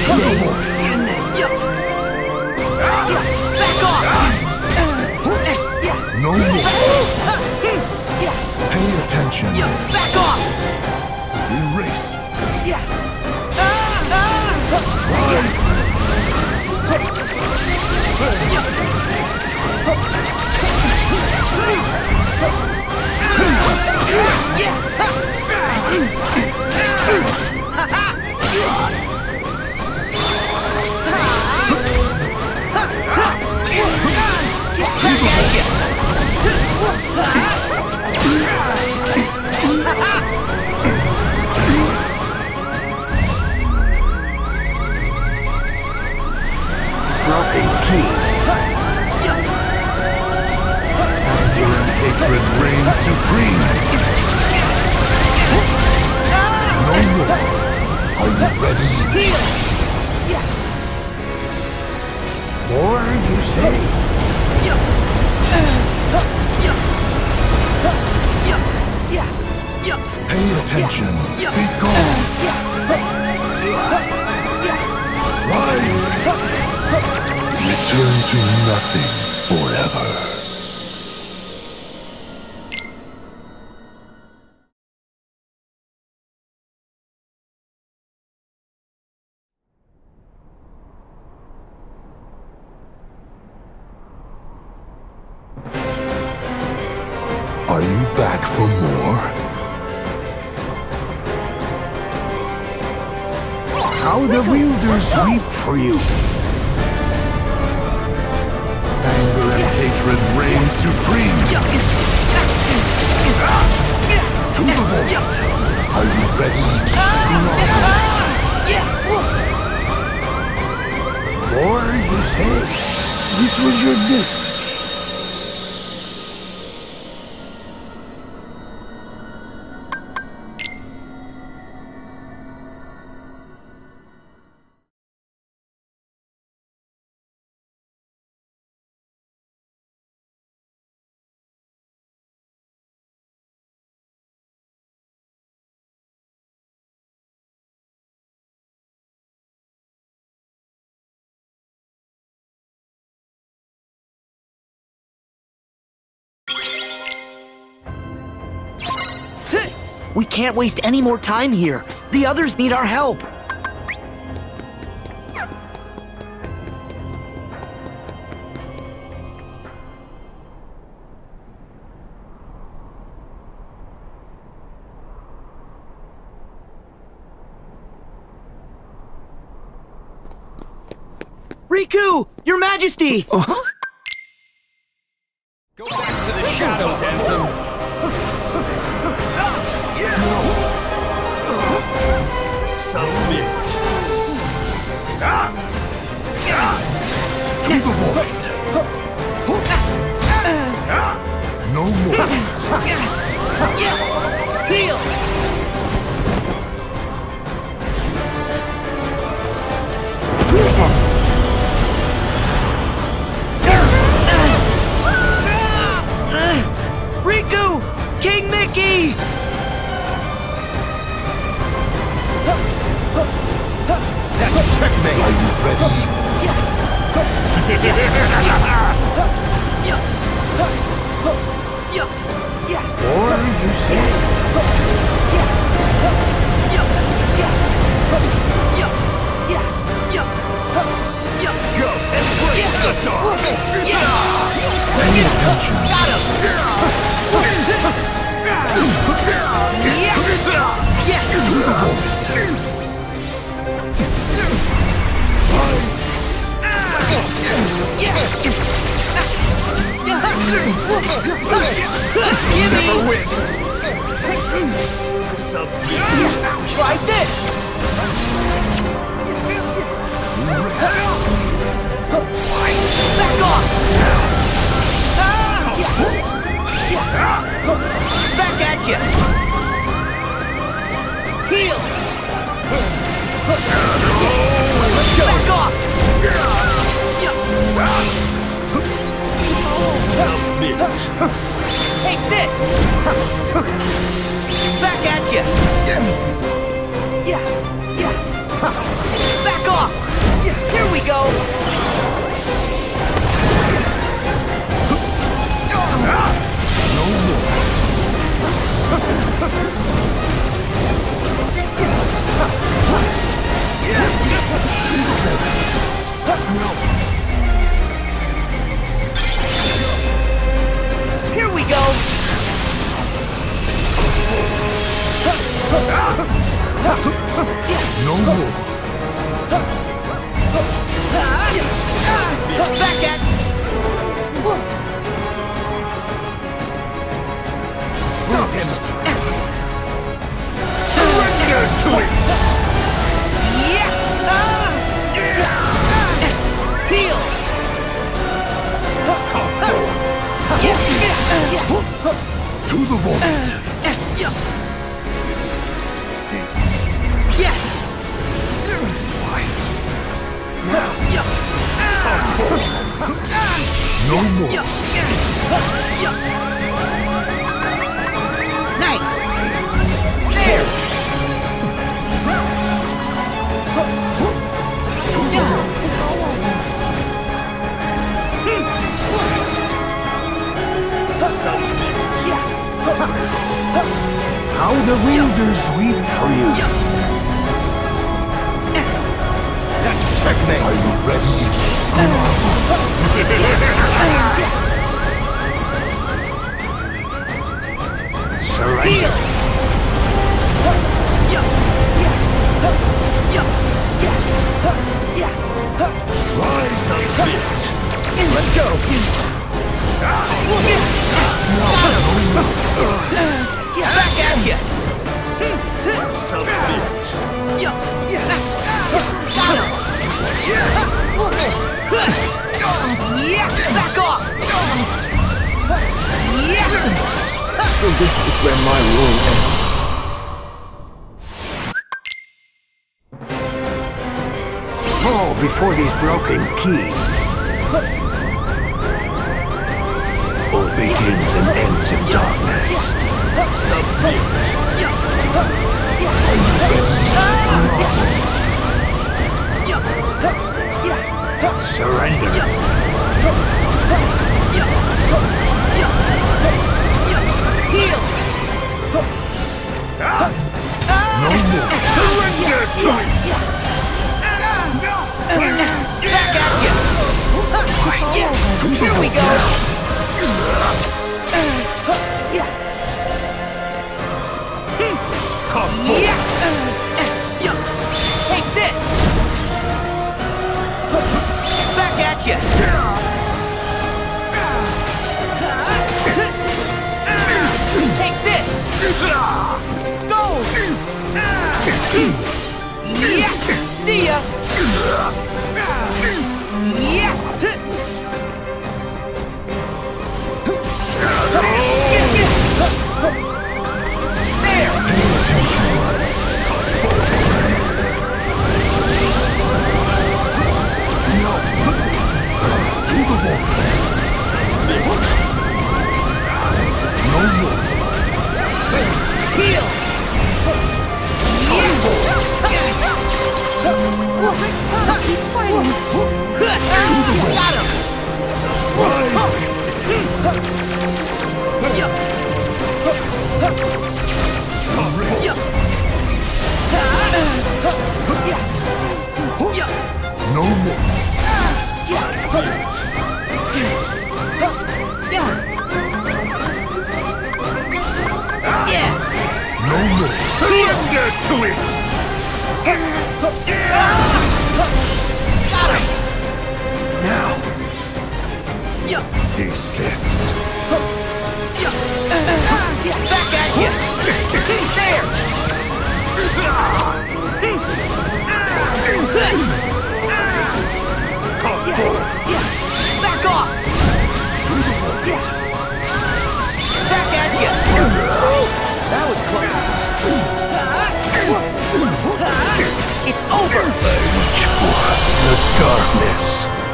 Back off! No more. Pay attention. Back off! Erase. Broken keys. Anger and hatred reign supreme. No more. Are you ready? More, you say? Pay attention. Be gone. Strike. Return to nothing forever. Are you back for more? How the wielders weep for you. Anger and hatred reign supreme. To the wall. Are you ready? More, you say? This was your gift. We can't waste any more time here. The others need our help. Riku! Your Majesty! Go back to the shadows, Ansem. Submit. To the void. No more. Heal! Riku! King Mickey! That's checkmate. Are you ready? Or you say? Go and break the dark. Pay attention. Got him! Yes! To the void. Never win. Try this! Back off! Back at you! Heal! Back off! Submit. Take this! Back at you! Back off! we go! Here we go! No more. Back at! Stop him! Surrender to it! Heal! To the vault. Yes! No more. Nice! There! How the wielders weep for you. That's checkmate! Are you ready? Surrender. Try some bit! Let's go! Back at ya! Some bit! Got him! Back off! So this is where my rule ends. Fall before these broken keys. All begins and ends in darkness. Surrender. Heal! No more. Surrender to it! Back at ya! Here we go! Take this! Back at ya! Take this! Go! See ya! Heal! Got him! No more. Yeah! No more. Surrender to it! Got him! Now. Desist. Back at you! There! Back off! Back at you! That was close. It's over! The darkness.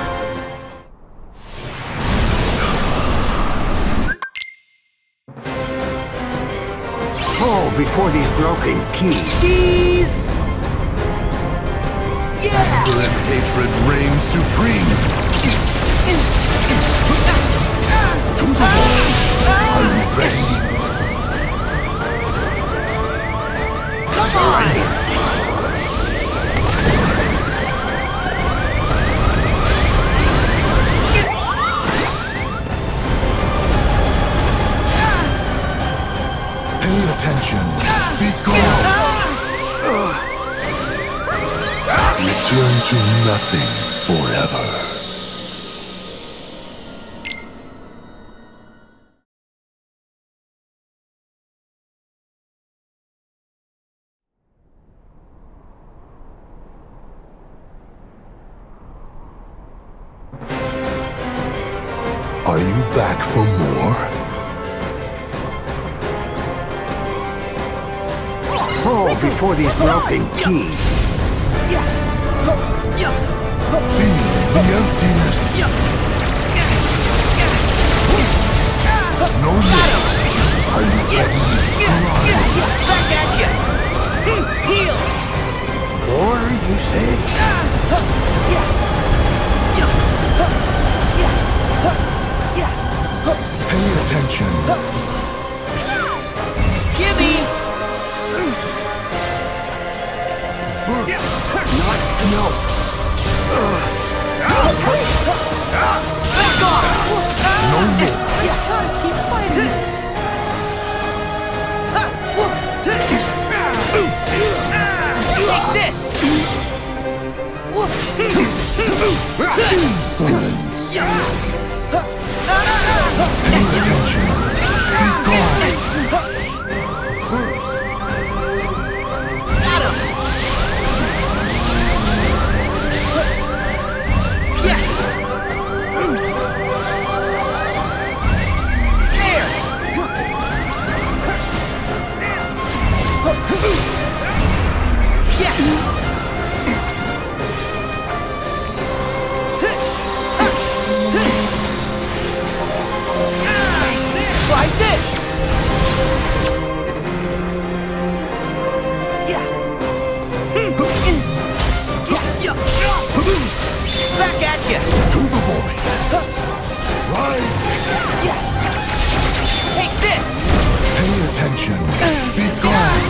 Fall before these broken keys. Keys! Yeah! Anger and hatred reign supreme! To the ball! Are you ready? Come on! Pay attention! Be gone! Return to nothing forever. Are you back for more? Fall before these broken keys. Feel the emptiness. No more. Are you ready? Back at you! Heal! More, you say? Pay attention. Gimme! No. Back off! No more. Keep fighting! Take this! Insolence. Pay attention. Be gone. Got him! Yes! There! Yes! Try this! Back at you! To the void. Strike. Take this! Pay attention. Be gone.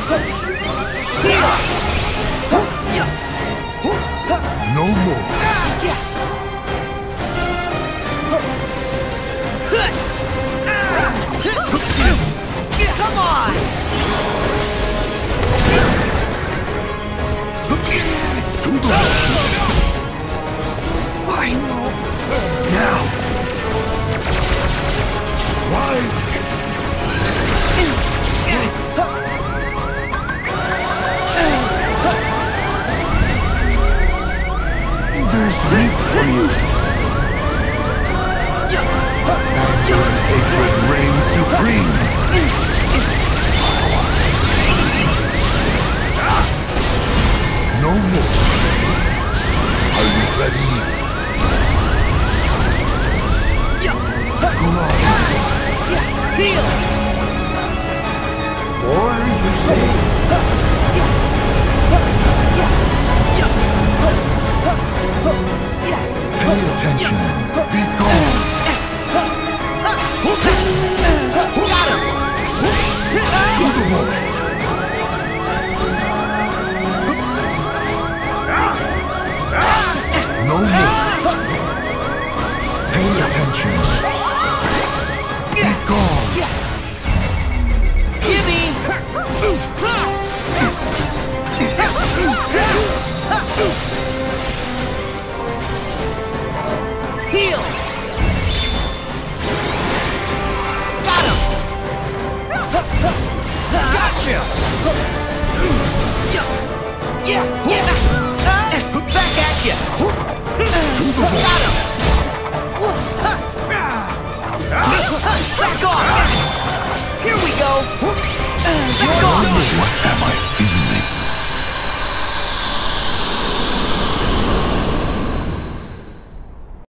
No more. Come on! To the void. Now. Strike. There's hope for you. Anger and hatred reign supreme. No more. Are you ready? Glide. Heal! More, you say? Pay attention. Be gone. Got him! To the void. No more. Pay attention. Be gone. Gimme! Heal! Got him! Gotcha! Back at you! Got him! Back off! Here we go! Back off! What am I